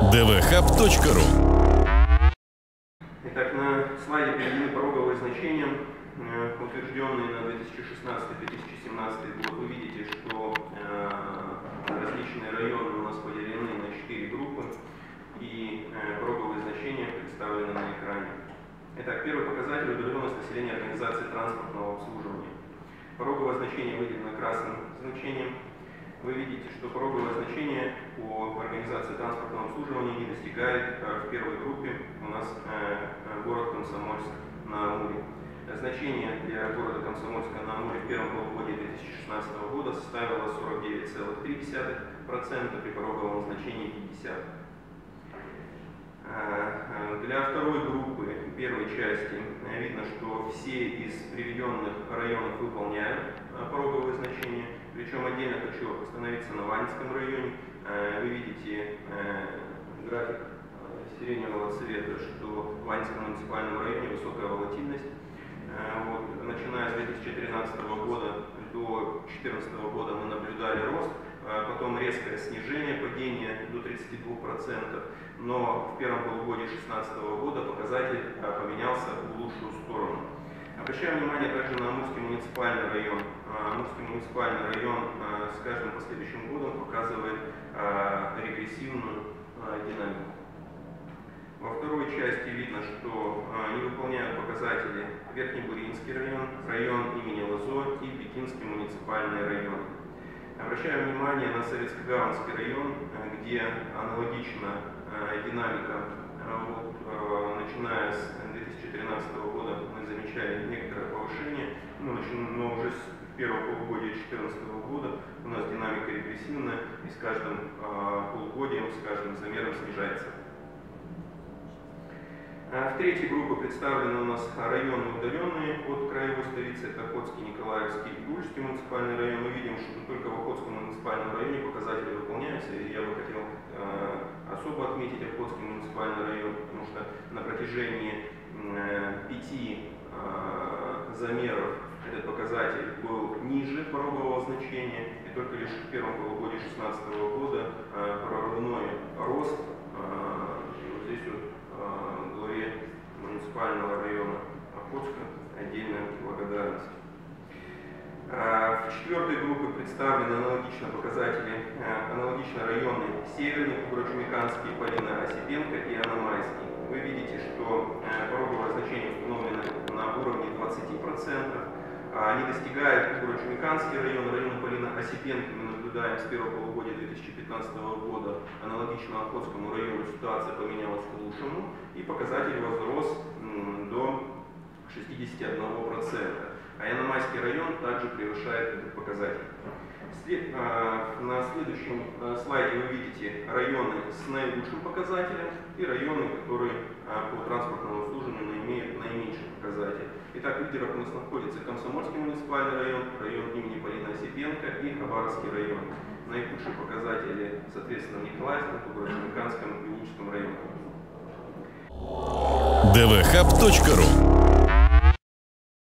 dvhub.ru. Итак, на слайде приведены пороговые значения, утвержденные на 2016-2017 год. Вы видите, что различные районы у нас поделены на 4 группы, и пороговые значения представлены на экране. Итак, первый показатель – удаленность населения организации транспортного обслуживания. Пороговое значение выделено красным значением. Вы видите, что пороговое значение по организации транспортного обслуживания не достигает в первой группе у нас город Комсомольск-на-Амуре. Значение для города Комсомольска-на-Амуре в первом полугодии 2016 года составило 49,3%, при пороговом значении 50%. Для второй группы, первой части, видно, что все из приведенных районов выполняют пороговые значения. Причем отдельно хочу остановиться на Ванинском районе. Вы видите график сиреневого цвета, что в Ванинском муниципальном районе высокая волатильность. Начиная с 2013 года до 2014 года мы наблюдали рост, потом резкое снижение, падение до 32%, но в первом полугодии 2016 года показатель поменялся в лучшую сторону. Обращаю внимание также на Амурский муниципальный район. Амурский муниципальный район с каждым последующим годом показывает регрессивную динамику. Во второй части видно, что не выполняют показатели Верхнебуринский район, район имени Лозо и Пекинский муниципальный район. Обращаю внимание на Советско-Гаванский район, где аналогично динамика. Начиная с 2013 года мы замечали некоторое повышение, но уже с первого полугодия 2014 года у нас динамика регрессивная и с каждым полугодием, с каждым замером снижается. В третьей группе представлены у нас районы удаленные от краевой столицы, это Охотский, Николаевский и Гульский муниципальный район. Мы видим, что только в Охотском муниципальном районе показатели выполняются, и я бы хотел особо отметить Охотский муниципальный район, потому что на протяжении 5 замеров этот показатель был ниже порогового значения, и только лишь в первом полугодии 2016 года прорывной рост. Здесь главе муниципального района Охотска отдельная благодарность. В четвертой группе представлены аналогично районы Северный, Кугура-Чумиканский, Полина Осипенко и Аномайский. Вы видите, что пороговое значение установлено на уровне 20%. Не достигает Кугура-Чумиканский район, район Полина Осипенко мы наблюдаем с первого полугодия 2015 года. Аналогично Охотскому району ситуация поменялась к лучшему, и показатель возрос до 61%. А Яномайский район также превышает этот показатель. На следующем слайде вы видите районы с наилучшим показателем и районы, которые по транспортному обслуживанию имеют наименьший показатель. Итак, в лидерах у нас находится Комсомольский муниципальный район, район имени Полина Осипенко и Хабаровский район. Наихудшие показатели, соответственно, в Николаевском, Кугура-Чумиканском и Луцком районах. dvhub.ru